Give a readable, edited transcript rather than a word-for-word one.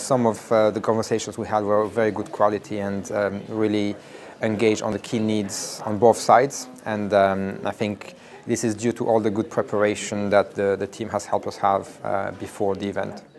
some of the conversations we had were very good quality and really engaged on the key needs on both sides. And I think this is due to all the good preparation that the team has helped us have before the event.